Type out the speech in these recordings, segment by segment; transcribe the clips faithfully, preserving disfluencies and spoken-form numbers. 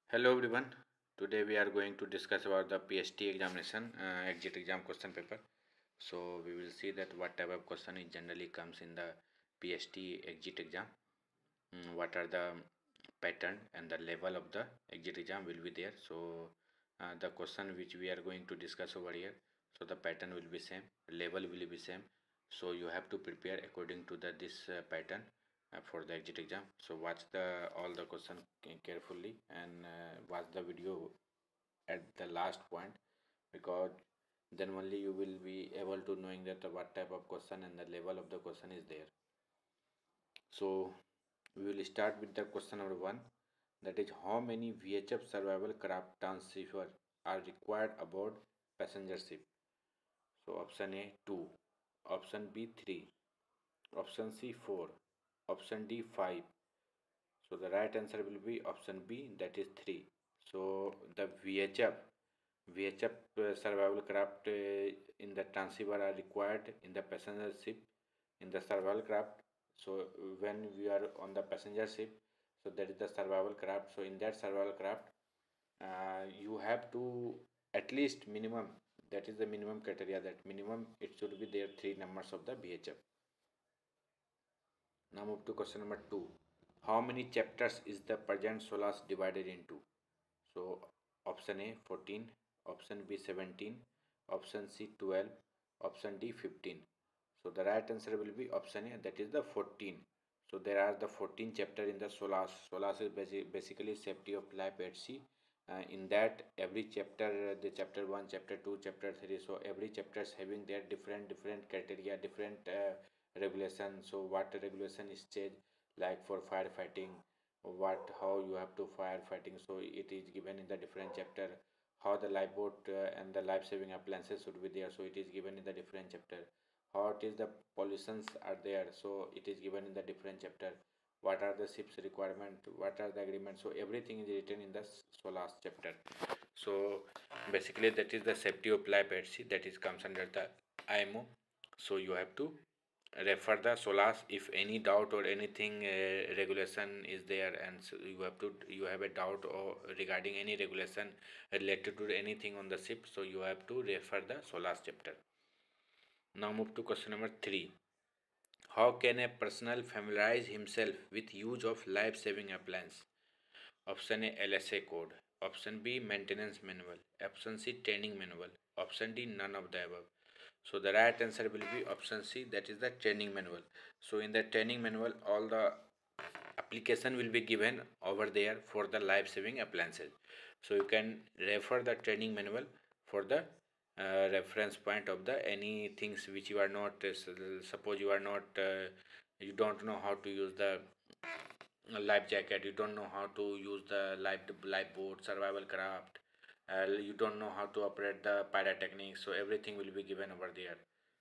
Hello everyone. Today we are going to discuss about the P S T examination, uh, exit exam question paper. So we will see that what type of question it generally comes in the P S T exit exam. Mm, what are the pattern and the level of the exit exam will be there. So uh, the question which we are going to discuss over here. So the pattern will be same, level will be same. So you have to prepare according to the this uh, pattern uh, for the exit exam. So watch the all the question carefully and uh, watch the video at the last point, because then only you will be able to knowing that uh, what type of question and the level of the question is there. So we will start with the question number one, that is how many V H F survival craft transceiver are required aboard passenger ship. So option A two, option B three, option C four, option D five. So the right answer will be option B, that is three. So the V H F V H F uh, survival craft uh, in the transceiver are required in the passenger ship in the survival craft. So when we are on the passenger ship, so that is the survival craft. So in that survival craft, uh, you have to at least minimum, that is the minimum criteria, that minimum it should be there three numbers of the V H F. Now move to question number two. How many chapters is the present SOLAS divided into? So option A fourteen, option B seventeen, option C twelve, option D fifteen. So the right answer will be option A, that is the fourteen. So there are the fourteen chapter in the SOLAS. SOLAS is basi- basically safety of life at sea. Uh, in that every chapter, uh, the chapter one, chapter two, chapter three. So every chapter is having their different different criteria, different uh, regulation. So what regulation is changed, like for firefighting, what how you have to firefighting. So it is given in the different chapter. How the lifeboat uh, and the life saving appliances should be there. So it is given in the different chapter. How it is the pollutions are there, so it is given in the different chapter. What are the ship's requirement, what are the agreements, so everything is written in the so last chapter. So basically that is the safety of life at sea, that is comes under the I M O. So you have to refer the SOLAS if any doubt or anything uh, regulation is there, and so you have to you have a doubt or regarding any regulation related to anything on the ship, so you have to refer the SOLAS chapter. Now move to question number three. How can a personnel familiarize himself with use of life-saving appliance? Option A L S A code. Option B maintenance manual. Option C training manual. Option D none of the above. So the right answer will be option C, that is the training manual. So in the training manual all the application will be given over there for the life saving appliances. So you can refer the training manual for the uh, reference point of the any things which you are not uh, suppose you are not uh, you don't know how to use the life jacket, you don't know how to use the life lifeboat survival craft, uh, you don't know how to operate the pyrotechnics, so everything will be given over there.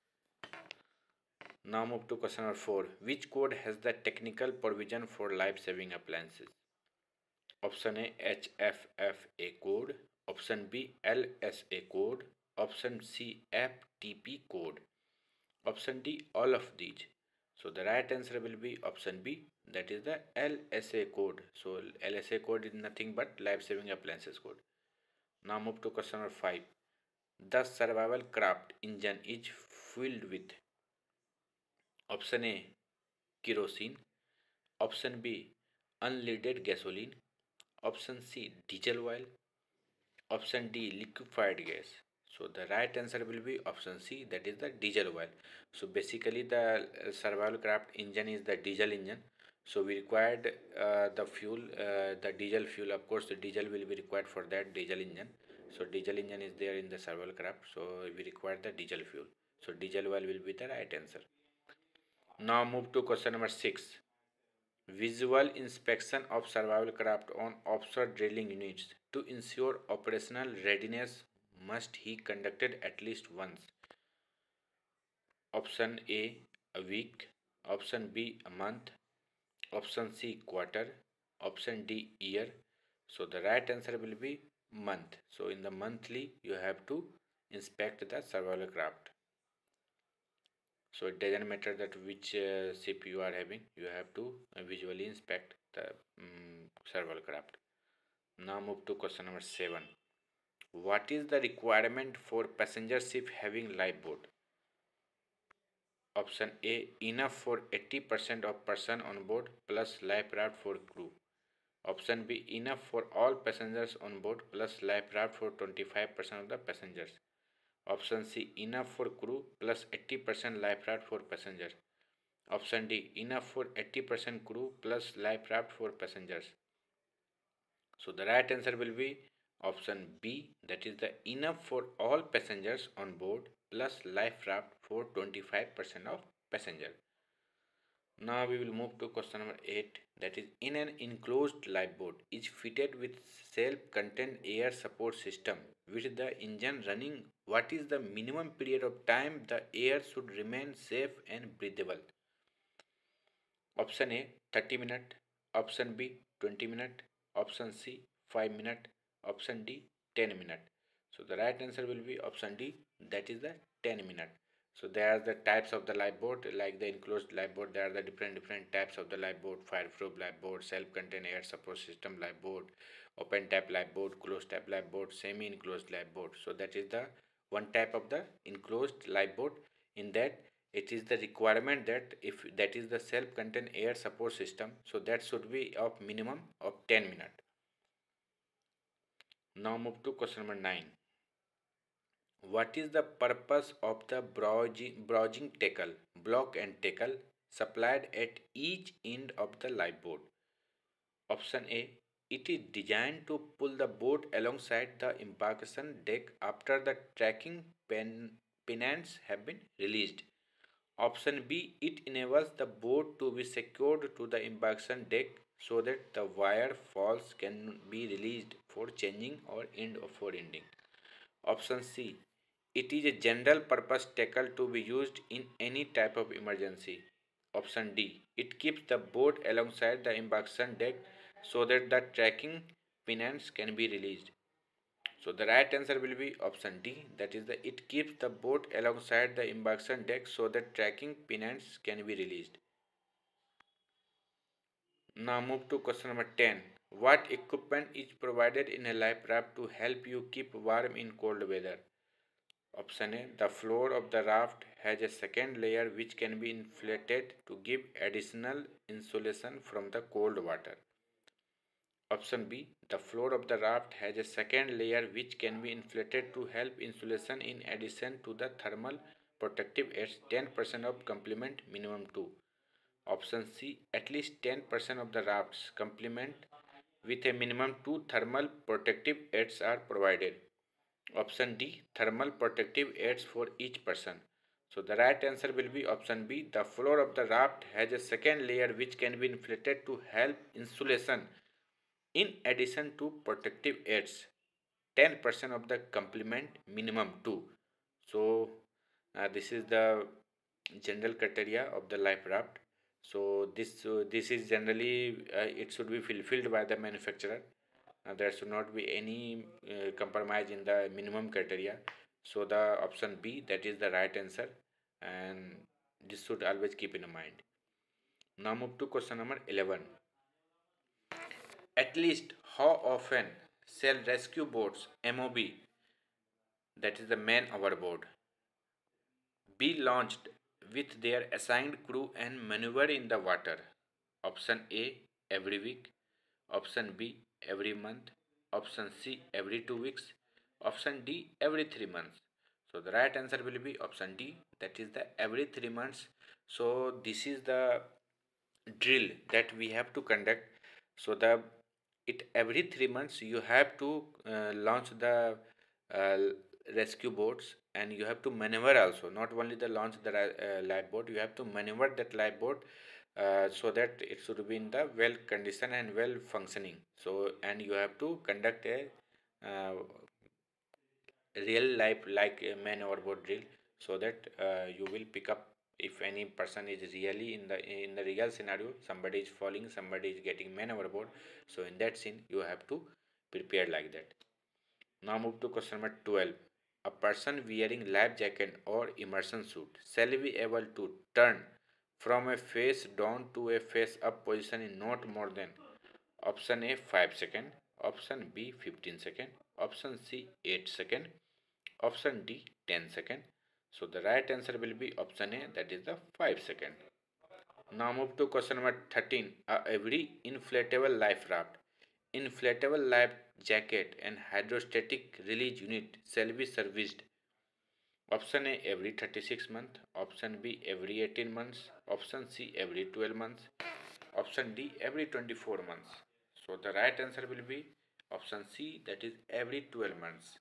Now move to question number four. Which code has the technical provision for life-saving appliances? Option A H F F A code. Option B L S A code. Option C F T P code. Option D all of these. So the right answer will be option B, that is the L S A code. So L S A code is nothing but life-saving appliances code. Now move to question number five. The survival craft engine is filled with option A kerosene, option B unleaded gasoline, option C diesel oil, option D liquefied gas. So the right answer will be option C, that is the diesel oil. So basically the uh, survival craft engine is the diesel engine. So we required uh, the fuel, uh, the diesel fuel. Of course the diesel will be required for that diesel engine. So diesel engine is there in the survival craft, so we require the diesel fuel. So diesel oil will be the right answer. Now move to question number six. Visual inspection of survival craft on offshore drilling units to ensure operational readiness must be conducted at least once. Option A, a week. Option B, a month. Option C, quarter. Option D, year. So the right answer will be month. So in the monthly you have to inspect the survival craft. So it doesn't matter that which uh, ship you are having, you have to uh, visually inspect the um, survival craft. Now move to question number seven. What is the requirement for passenger ship having lifeboat? Option A, enough for eighty percent of person on board plus life raft for crew. Option B, enough for all passengers on board plus life raft for twenty-five percent of the passengers. Option C, enough for crew plus eighty percent life raft for passengers. Option D, enough for eighty percent crew plus life raft for passengers. So the right answer will be option B, that is the enough for all passengers on board plus life raft for twenty-five percent of passenger. Now we will move to question number eight, that is in an enclosed lifeboat is fitted with self-contained air support system with the engine running. What is the minimum period of time the air should remain safe and breathable? Option A, thirty minutes. Option B, twenty minutes. Option C, five minutes. Option D, ten minutes. So the right answer will be option D, that is the ten minutes. So there are the types of the lifeboat, like the enclosed lifeboat. There are the different different types of the lifeboat: fireproof lifeboat, self-contained air support system lifeboat, open tap lifeboat, closed tap lifeboat, semi-enclosed lifeboat. So that is the one type of the enclosed lifeboat. In that, it is the requirement that if that is the self-contained air support system, so that should be of minimum of ten minutes. Now move to question number nine. What is the purpose of the browsing tackle, block and tackle supplied at each end of the lifeboat? Option A, it is designed to pull the boat alongside the embarkation deck after the tracking pennants have been released. Option B, it enables the boat to be secured to the embarkation deck so that the wire falls can be released for changing or end of for ending. Option C, it is a general purpose tackle to be used in any type of emergency. Option D, it keeps the boat alongside the embarkation deck so that the tracking pennants can be released. So the right answer will be option D, that is the it keeps the boat alongside the embarkation deck so that tracking pennants can be released. Now move to question number ten. What equipment is provided in a life raft to help you keep warm in cold weather? Option A, the floor of the raft has a second layer which can be inflated to give additional insulation from the cold water. Option B, the floor of the raft has a second layer which can be inflated to help insulation in addition to the thermal protective aids ten percent of complement minimum two. Option C, at least ten percent of the rafts complement with a minimum two thermal protective aids are provided. Option D, thermal protective aids for each person. So the right answer will be option B, the floor of the raft has a second layer which can be inflated to help insulation in addition to protective aids. ten percent of the complement minimum two. So uh, this is the general criteria of the life raft. So this uh, this is generally uh, it should be fulfilled by the manufacturer. Uh, there should not be any uh, compromise in the minimum criteria. So the option B, that is the right answer, and this should always keep in mind. Now move to question number eleven. At least how often shall rescue boats M O B, that is the man overboard, be launched with their assigned crew and maneuver in the water? Option A, every week. Option B, every month. Option C, every two weeks. Option D, every three months. So the right answer will be option D, that is the every three months. So this is the drill that we have to conduct. So the it every three months you have to uh, launch the uh, rescue boats, and you have to maneuver also, not only the launch the uh, life boat, you have to maneuver that life boat uh, so that it should be in the well condition and well functioning. So and you have to conduct a uh, real life like a man overboard drill, so that uh, you will pick up if any person is really in the in the real scenario, somebody is falling, somebody is getting man overboard. So in that scene you have to prepare like that. Now move to question number twelve. A person wearing life jacket or immersion suit shall be able to turn from a face down to a face up position in not more than option A, five seconds. Option B fifteen second. Option C eight second. Option D ten second. So the right answer will be option A, that is the five second. Now move to question number thirteen. A every inflatable life raft, inflatable life jacket and hydrostatic release unit shall be serviced. Option A every thirty-six months. Option B every eighteen months. Option C every twelve months. Option D every twenty-four months. So the right answer will be option C, that is every twelve months.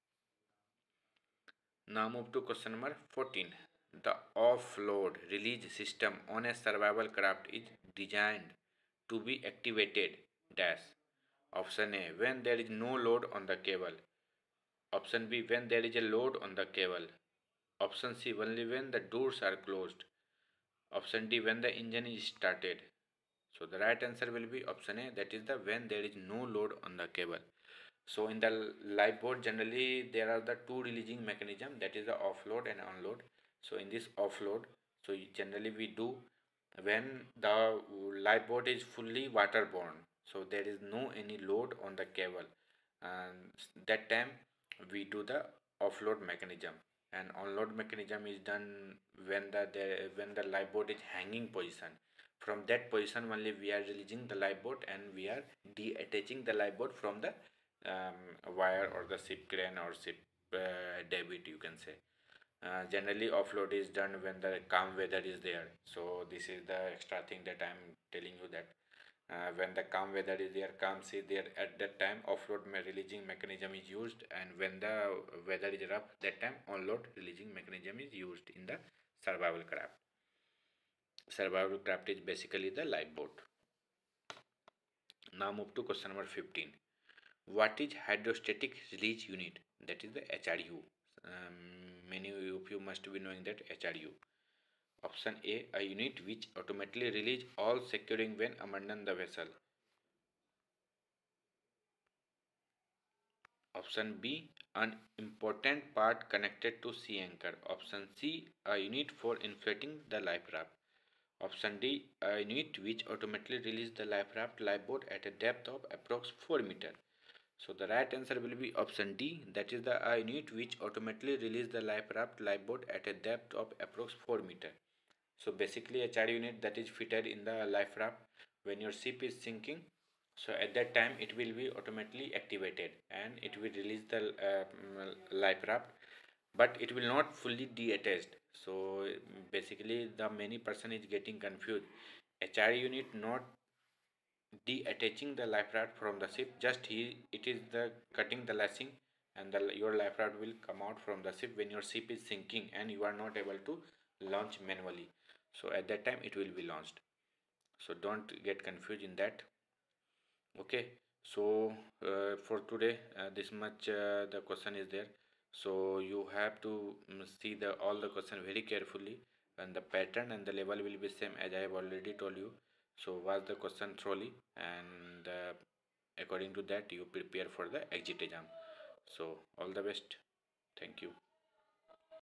Now move to question number fourteen. The offload release system on a survival craft is designed to be activated dash. Option A when there is no load on the cable. Option B when there is a load on the cable. Option C only when the doors are closed. Option D when the engine is started. So the right answer will be option A, that is the when there is no load on the cable. So in the lifeboat generally there are the two releasing mechanism, that is the offload and onload. So in this offload, so generally we do when the lifeboat is fully waterborne, so there is no any load on the cable, and that time we do the offload mechanism. And onload mechanism is done when the, the when the lifeboat is hanging position. From that position only we are releasing the lifeboat and we are detaching the lifeboat from the um, wire or the ship crane or ship uh, debit, you can say. Uh, generally offload is done when the calm weather is there. So this is the extra thing that I am telling you, that uh, when the calm weather is there, calm sea there, at that time offload releasing mechanism is used, and when the weather is rough, that time onload releasing mechanism is used in the survival craft. Survival craft is basically the lifeboat. Now move to question number fifteen. What is hydrostatic release unit? That is the H R U. Um, many of you must be knowing that H R U. Option A, a unit which automatically release all securing when abandon the vessel. Option B, an important part connected to sea anchor. Option C, a unit for inflating the life raft. Option D, a unit which automatically release the life raft lifeboat at a depth of approx four meter. So the right answer will be option D, that is the a unit which automatically release the life raft lifeboat at a depth of approx four meter. So basically a H R unit that is fitted in the life raft when your ship is sinking. So at that time it will be automatically activated and it will release the uh, life raft, but it will not fully detached. So basically the many person is getting confused. H R unit not deattaching the life raft from the ship, just he it is the cutting the lashing, and the your life raft will come out from the ship when your ship is sinking and you are not able to launch manually. So at that time it will be launched. So don't get confused in that. Okay, so uh, for today uh, this much uh, the question is there. So you have to um, see the all the question very carefully, and the pattern and the level will be same as I have already told you. So watch the question thoroughly, and uh, according to that you prepare for the exit exam. So all the best. Thank you.